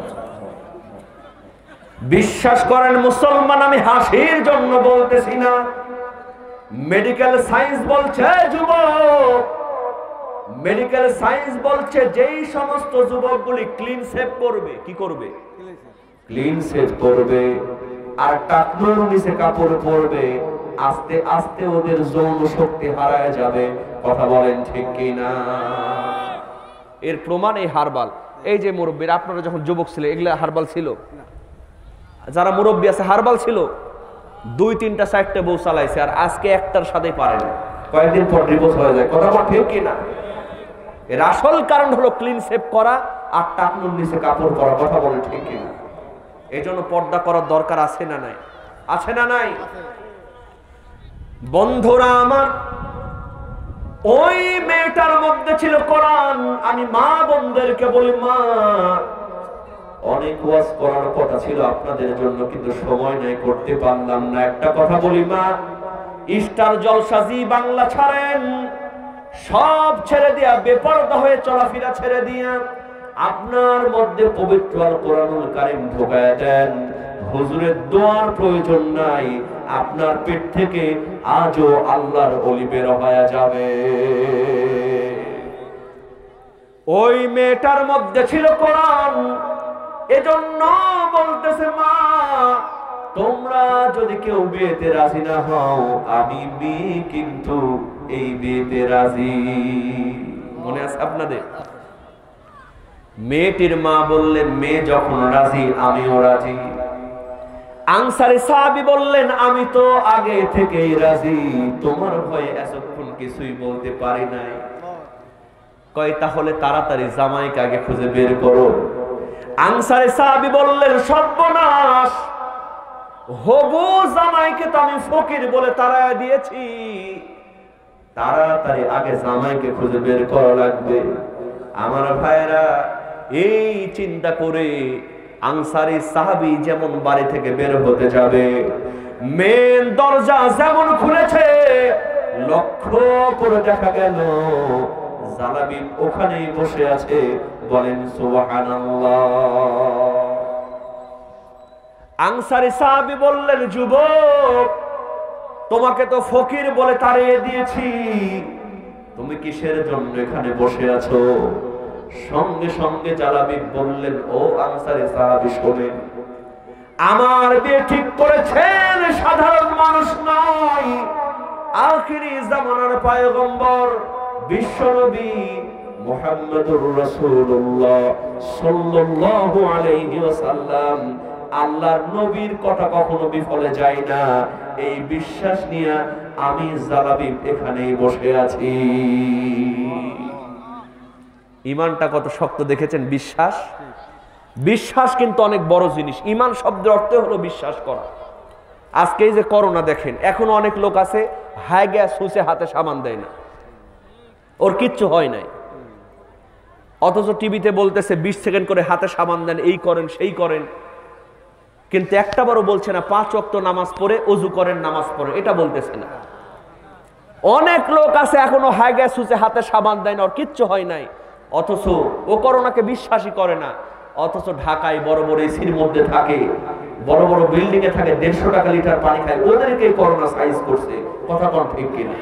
[SPEAKER 1] বিশ্বাস করেন মুসলমান, আমি হাসির জন্য বলতেছি না। মেডিকেল সায়েন্স বলছে যুবক, মেডিকেল সায়েন্স বলছে যেই সমস্ত যুবকগুলি ক্লিন শেভ করবে, কি করবে? ক্লিন শেভ করবে আর টাকনুর নিচে কাপড় পরবে, আস্তে আস্তে ওদের যৌন শক্তি হারায় যাবে। কথা বলেন ঠিক কিনা? এর প্রমাণ এই হারবাল। এই যে মুরব্বীরা, আপনারা যখন যুবক ছিলেন এগুলা হারবাল ছিল? যারা মুরব্বী আছে হারবাল ছিল, 2-3-4টে বউ চালাইছে, আর আজকে একটার সাথে পারে না, কয়েকদিন পর ডিভোর্স হয়ে যায়। কথা বল ঠিক কিনা? এর আসল কারণ হলো ক্লিন শেভ করা আর টাকনুর নিচে কাপড় পরা। কথা বলেন ঠিক কিনা? এই জন্য পর্দা করার দরকার আছে না নাই? আছে না নাই? বন্ধুরা আমার, ওই মেয়েটার মধ্যে ছিল কোরআন। আমি মা বোনদেরকে বলি, মা অনেক ওয়াজ করার কথা ছিল আপনাদের জন্য, কিন্তু সময় নাই, করতে পারলাম না। একটা কথা বলি মা, স্টার জলসা জি বাংলা ছাড়েন, সব ছেড়ে দিয়া বেপরদা হয়ে চলাফেরা ছেড়ে দিয়া আপনার মধ্যে পবিত্র আল কোরআনুল কারীম ঢোকায় দেন। হুজুরের দোয়ার প্রয়োজন নাই, আপনার পেট থেকে আজও আল্লাহর ওলি বের হয়ে যাবে। ওই মেয়েটার মধ্যে ছিল কোরআন, এজন্য বলতেছে মা, তোমরা যদি কেউ বিয়েতে রাজি না হও, আমি মেয়ে কিন্তু এই বিয়েতে রাজি। মনে আছে আপনাদের? মেয়েটির মা বললেন, মেয়ে যখন রাজি আমিও রাজি। আনসারী সাহাবী বললেন, আমি তো আগে থেকেই রাজি, তোমার ভয়ে এতক্ষণ কিছুই বলতে পারি নাই। কয় তাহলে তাড়াতাড়ি জামাইকে আগে খুঁজে বের করো। আনসারী সাহাবী বললেন, সর্বনাশ, হবু জামাইকে তো আমি ফকির বলে তাড়ায় দিয়েছি, তাড়াতাড়ি আগে জামাইকে খুঁজে বের করা লাগবে। আমার ভাইরা, এই চিন্তা করে আনসারী সাহাবী যেমন বাড়ি থেকে বের হতে যাবে, মেন দরজা যেমন খুলেছে, লক্ষ্য করে দেখা গেল জালাবিব ওখানেই বসে আছে। বলেন সুবহানাল্লাহ। আনসারী সাহাবী বললেন, যুবক, তোমাকে তো ফকির বলে তাড়িয়ে দিয়েছি, তুমি কিসের জন্য এখানে বসে আছো? সঙ্গে সঙ্গে জালাবিব বললেন, ও আনসারী সাহাবী শোনেন, আমার বিয়ে ঠিক করেছেন সাধারণ মানুষ নয়, আখিরি জামানার পয়গম্বর বিশ্বনবী মুহাম্মদুর রাসূলুল্লাহ সাল্লাল্লাহু আলাইহি ওয়াসাল্লাম। আল্লাহর নবীর কথা কখনো বিফলে যায় না, এই বিশ্বাস নিয়ে আমি জালাবিব এখানেই বসে আছি। ঈমানটা কত শক্ত দেখেছেন? বিশ্বাস, বিশ্বাস কিন্তু অনেক বড় জিনিস। ঈমান শব্দের অর্থ হলো বিশ্বাস করা। আজকে এই যে করোনা দেখেন, এখনো অনেক লোক আছে হাই গ্যাস হুসে হাতে সামান দেয় না, ওর কিচ্ছু হয় নাই। অথচ টিভিতে বলতেছে 20 সেকেন্ড করে হাতে সাবান দেন, এই করেন সেই করেন, কিন্তু একটাবারও বলছে না 5 ওয়াক্ত নামাজ পড়ে ওযু করেন, নামাজ পড়ে, এটা বলতেছে না। অনেক লোক আছে এখনো হাই গ্যাস হচ্ছে, হাতে সাবান দেয় না, ওর কিচ্ছু হয় নাই, অথচ ও করোনাকে বিশ্বাসই করে না। অথচ ঢাকায় বড় বড় এসির মধ্যে থাকে, বড় বড় বিল্ডিং এ থাকে, 150 টাকা লিটার পানি খায়, ওদেরকে করোনা সাইজ করছে। কথা কোন ঠিক কিনা?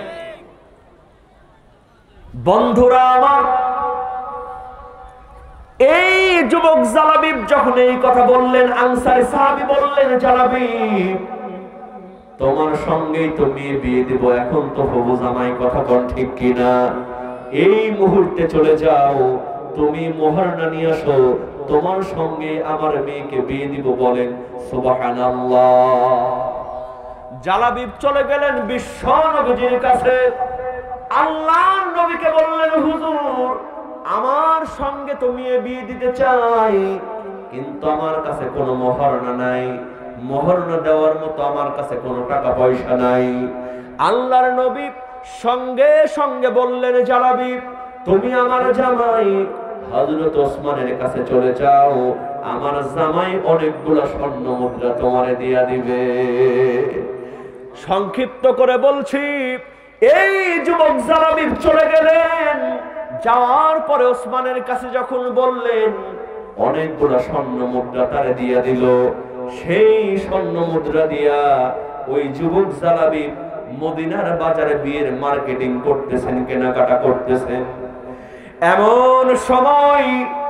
[SPEAKER 1] বন্ধুরা আমার, এই যুবক জালাবিব যখন এই কথা বললেন, আনসারী সাহাবী বললেন, জালাবিব তোমার সঙ্গেই তো মেয়ে বিয়ে দিব, এখন তো হবু জামাই, কথা কোন ঠিক কিনা? এই মুহূর্তে চলে যাও, তুমি মোহরনা নিয়ে আসো, তোমার সঙ্গে আমার মেয়েকে বিয়ে দিব। বলেন সুবহানাল্লাহ। জালাবিব চলে গেলেন বিশ্ব নবীর কাছে, আল্লাহর নবীকে বললেন, হুজুর আমার সঙ্গে তো মেয়ে বিয়ে দিতে চাই, কিন্তু আমার কাছে কোনো মোহরনা নাই, মোহরনা দেওয়ার মতো আমার কাছে কোনো টাকা পয়সা নাই। আল্লাহর নবী সঙ্গে সঙ্গে বললেন, জালাবিব তুমি আমার জামাই হযরত ওসমানের কাছে চলে যাও, আমার জামাই অনেকগুলো স্বর্ণ মুদ্রা তোমারে দিয়া দিবে। সংক্ষিপ্ত করে বলছি, এই যুবক জালাবিব চলে গেলেন, যাওয়ার পরে ওসমানের কাছে যখন বললেন, অনেকগুলো স্বর্ণ মুদ্রা তারে দিয়া দিল। সেই স্বর্ণ মুদ্রা দিয়া ওই যুবক জালাবিব মদিনার বাজারে বিয়ের মার্কেটিং করতেছেন, কেনাকাটা করতেছেন। এমন সময়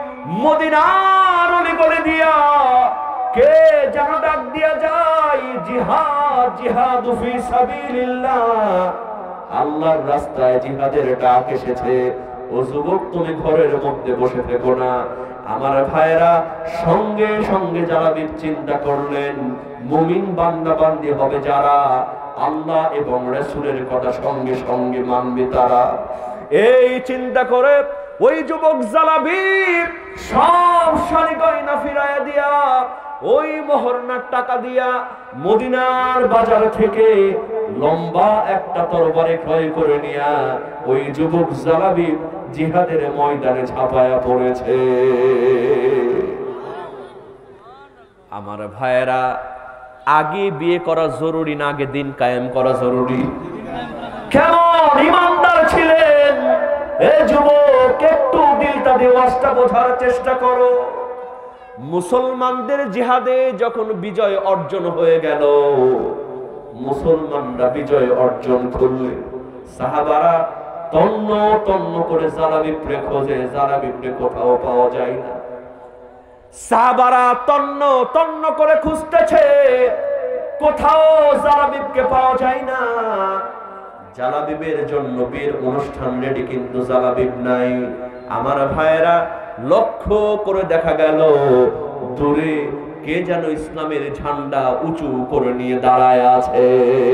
[SPEAKER 1] মদিনার অলিগলি দিয়া কে যেন ডাক দিয়া যায়, জিহাদ জিহাদ ফি সাবিলিল্লাহ, আল্লাহর রাস্তায় জিহাদের ডাক এসেছে। ও যুবক তুমি ঘরের মধ্যে বসে থেকো না। আমার ভাইরা সঙ্গে সঙ্গে জালাবিব চিন্তা করলেন, মুমিন বান্দা বান্দি হবে যারা আল্লাহ এবং রাসূলের কথা সঙ্গে সঙ্গে মানবে তারা। এই চিন্তা করে ওই যুবক জালাবিব সব শাড়ি গয়না ফিরাইয়া দিয়া, ওই মোহরনার টাকা দিয়া মদিনার বাজার থেকে লম্বা একটা তরবারি ক্রয় করে নিয়া ওই যুবক জালাবিব জিহাদের ময়দানে ঝাঁপায়া পড়েছে। আমার ভাইয়েরা, আগে বিয়ে করা জরুরি না আগে দিন কায়েম করা জরুরি? কেমন ইমানদার ছিলেন এই যুবক, একটু দিলটা দেওয়াজটা বোঝার চেষ্টা করো। মুসলমানদের জিহাদে যখন বিজয় অর্জন হয়ে গেল, মুসলমানরা বিজয় অর্জন করলেন, সাহাবারা তন্ন তন্ন করে জালাবিবরে খোঁজে, জালাবিবরে কোথাও পাওয়া যায় না। সাহাবারা তন্ন তন্ন করে খুঁজতেছে, কোথাও জালাবিবকে পাওয়া যায় না। জালাবিবের জন্য বিয়ের অনুষ্ঠান রেডি, কিন্তু জালাবিব নাই। আমার ভাইয়েরা, লক্ষ্য করে দেখা গেল দূরে কে যেন ইসলামের ঝান্ডা উঁচু করে নিয়ে দাঁড়ায় আছে।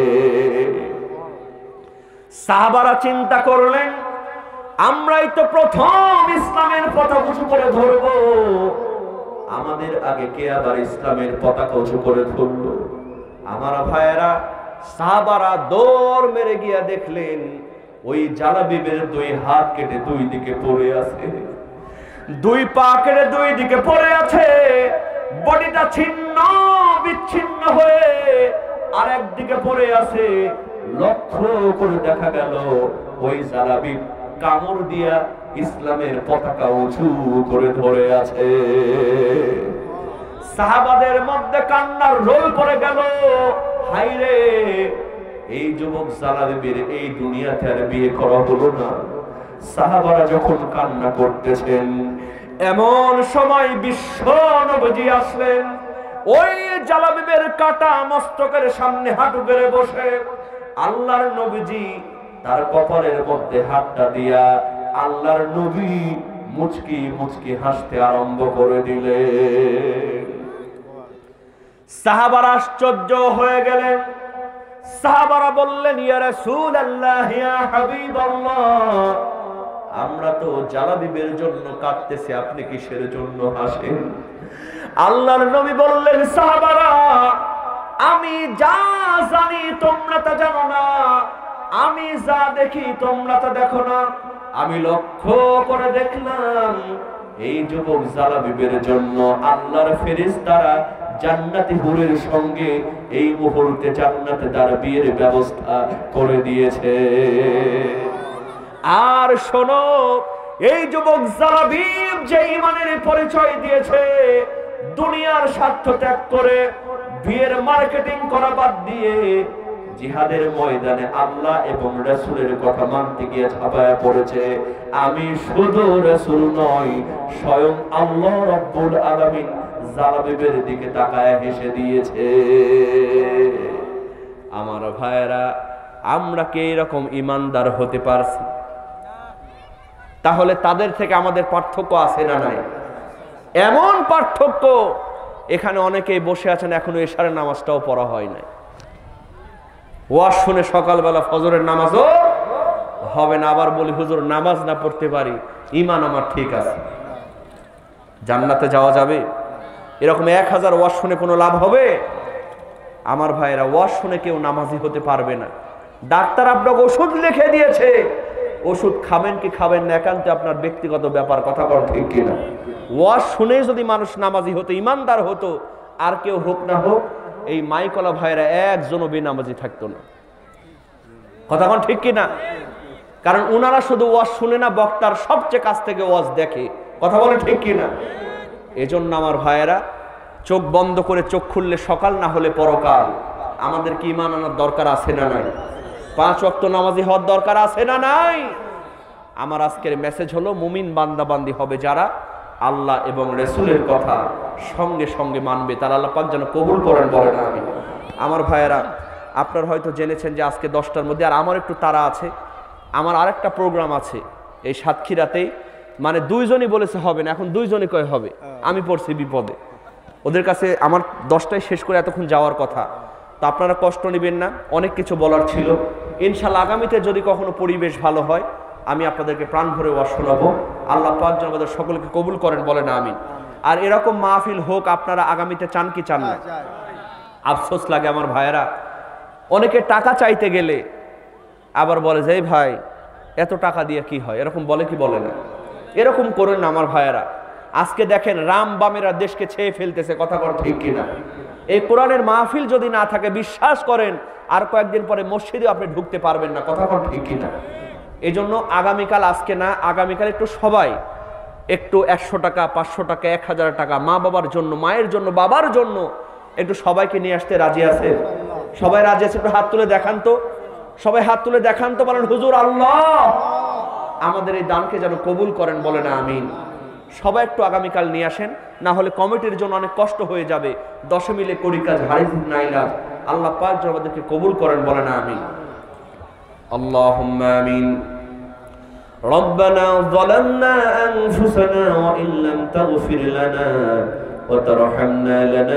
[SPEAKER 1] সাহাবারা চিন্তা করলেন, আমরাই তো প্রথম ইসলামের পতাকা উঁচু করে ধরব, আমাদের আগে কে আবার ইসলামের পতাকা উঁচু করে ধরল? আমার ভাইয়েরা, সাহাবারা দৌড় মেরে গিয়া দেখলেন ওই জালাবিবের 2 হাত কেটে 2 দিকে পড়ে আছে, 2 পা কেটে 2 দিকে পড়ে আছে, বডিটা ছিন্ন বিচ্ছিন্ন হয়ে আরেক দিকে পড়ে আছে। লক্ষ্য করে দেখা গেল ওই জালাবিব কামড় দিয়া ইসলামের পতাকা উঁচু করে ধরে আছে। সাহাবাদের মধ্যে কান্নার রোল পড়ে গেল, হায়রে এই যুবক জালাবিবের এই দুনিয়াতে আর বিয়ে করা হলো না। সাহাবারা যখন কান্না করতেছেন, এমন সময় বিশ্ব নবী আসলেন। ওই জালাবিবের কাটা মস্তকের সামনে হাঁটু গেড়ে বসে আল্লাহর নবীজি তার কপালের মধ্যে হাতটা দিয়া আল্লাহর নবী মুচকি মুচকি হাসতে আরম্ভ করে দিলেন। সাহাবারা আশ্চর্য হয়ে গেলেন। সাহাবারা বললেন, ইয়া রাসূলুল্লাহ, ইয়া হাবিবাল্লাহ, আমরা তো জালাবিবের জন্য কাঁদতেছি, আপনি কিসের জন্য হাসেন? আল্লাহর নবী বললেন, সাহাবারা, আমি যা জানি তোমরা তা জানো না, আমি যা দেখি তোমরা তা দেখো না। আমি লক্ষ্য করে দেখলাম এই যুবক জালাবিবের জন্য আল্লাহর ফেরেশতারা জান্নাতি হুরের সঙ্গে এই মুহূর্তে জান্নাতে তার বিয়ের ব্যবস্থা করে দিয়েছে। আর শোনো, এই যুবক জালাবিব যে ঈমানের পরিচয় দিয়েছে, দুনিয়ার স্বার্থ ত্যাগ করে বিয়ের মার্কেটিং করা বাদ দিয়ে জিহাদের ময়দানে আল্লাহ এবং রাসূলের কথা মানতে গিয়ে ঝাঁপায়া পড়েছে। আমি শুধু রাসূল নই, স্বয়ং আল্লাহ রাব্বুল আলামিন জালাবিবের দিকে তাকায় হেসে দিয়েছে। আমার ভাইরা, আমরা কি এরকম ঈমানদার হতে পারছি? তাহলে তাদের থেকে আমাদের পার্থক্য আছে না নাই? এমন পার্থক্য, এখানে অনেকেই বসে আছেন এখনো এশারের নামাজটাও পড়া হয় নাই। ওয়াজ শুনে সকালবেলা ফজরের নামাজও হবে না, আবার বলি হুজুর নামাজ না পড়তে পারি, ঈমান আমার ঠিক আছে, জান্নাতে যাওয়া যাবে? এরকম 1000 ওয়াজ শুনে কোনো লাভ হবে? আমার ভাইয়েরা, ওয়াজ শুনে কেউ নামাজি হতে পারবে না। ডাক্তার আপনাকে ওষুধ লিখে দিয়েছে, ওষুধ খাবেন কি খাবেন না একান্ত আপনার ব্যক্তিগত ব্যাপার, কথা বল ঠিক কিনা? ওয়াজ শুনে যদি মানুষ নামাজি হতো, ইমানদার হতো, আর কেউ হোক না হোক, এই মাইকলা ভাইরা একজনও বেনামাজি থাকতো না, কথা বল ঠিক কিনা? কারণ উনারা শুধু ওয়াজ শুনে না, বক্তার সবচেয়ে কাছ থেকে ওয়াজ দেখে, কথা বলে ঠিক কিনা? এজন্য আমার ভাইয়েরা, চোখ বন্ধ করে চোখ খুললে সকাল না হলে পরকাল। আমাদের কি ঈমান আনার দরকার আছে না নাই? 5 ওয়াক্ত নামাজি হওয়ার দরকার আছে না নাই? আমার আজকের মেসেজ হলো, মুমিন বান্দা বান্দি হবে যারা আল্লাহ এবং রাসূলের কথা সঙ্গে সঙ্গে মানবে, তারা আল্লাহ পাক যেন কবুল করেন, বলেন আমিন। আমার ভাইয়েরা, আপনারা হয়তো জেনেছেন যে আজকে 10টার মধ্যে, আর আমার একটু তাড়া আছে, আমার আরেকটা প্রোগ্রাম আছে এই সাতক্ষীরাতেই। মানে 2 জনই বলেছে হবে না, এখন 2 জনই কয় হবে। আমি পড়ছি বিপদে, ওদের কাছে আমার 10টায় শেষ করে এতক্ষণ যাওয়ার কথা। তো আপনারা কষ্ট নেবেন না, অনেক কিছু বলার ছিল। ইনশাআল্লাহ আগামীতে যদি কখনো পরিবেশ ভালো হয়, আমি আপনাদেরকে প্রাণ ভরে ওয়াজ শোনাবো। আল্লাহ পাক যেন আমাদের সকলকে কবুল করেন, বলেন আমিন। আর এরকম মাহফিল হোক, আপনারা আগামীতে চান কি চান না? আফসোস লাগে আমার ভাইয়েরা, অনেকে টাকা চাইতে গেলে আবার বলে যে ভাই এত টাকা দিয়ে কি হয়, এরকম বলে কি বলে না? এরকম করেন না আমার ভাইয়েরা। আজকে দেখেন রাম বামেরা দেশকে ছেয়ে ফেলতেছে, কথা বল ঠিক কিনা? এই কোরআনের মাহফিল যদি না থাকে, বিশ্বাস করেন আর কয়েকদিন পরে মসজিদে আপনি ঢুকতে পারবেন না, কথা বল ঠিক কিনা? এই জন্য আগামীকাল, আজকে না আগামীকাল, একটু সবাই একটু 100 টাকা, 500 টাকা, 1000 টাকা মা বাবার জন্য, মায়ের জন্য, বাবার জন্য একটু সবাইকে নিয়ে আসতে রাজি আছে? সবাই রাজি আছে? একটু হাত তুলে দেখান তো, সবাই হাত তুলে দেখান তো, বলেন হুজুর আল্লাহ আমাদের এই দানকে যেন কবুল করেন, বলেন আমিন। সবাই একটু আগামীকাল নিয়ে আসেন, না হলে কমিটির জন্য অনেক কষ্ট হয়ে যাবে। 10 মিলে করি কাজ, হারিজ নাইলা। আল্লাহ পাক যেন আমাদেরকে কবুল করেন, বলেন আমিন। আল্লাহুম্মা আমিন। ربنا ظلمنا أنفسنا وإن لم تغفر لنا وترحمنا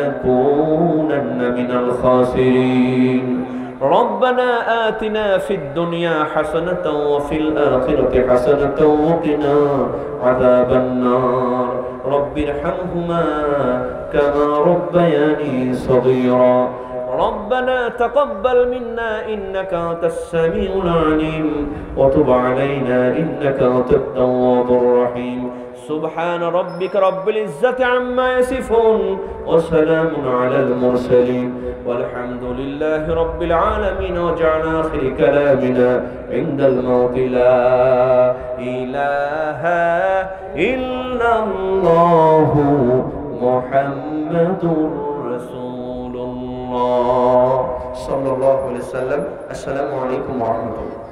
[SPEAKER 1] لنكونن من الخاسرين ربنا آتنا في الدنيا حسنة وفي الآخرة حسنة وقنا عذاب النار رب ارحمهما كما ربياني صغيرا ربنا تقبل منا إنك أنت السميع العليم وتب علينا إنك أنت التواب الرحيم سبحان ربك رب العزة عما يصفون وسلام على المرسلين والحمد لله رب العالمين وجعل آخر كلامنا عند الموت لا إله إلا الله محمد رسول الله صلى الله عليه وسلم السلام عليكم ورحمة الله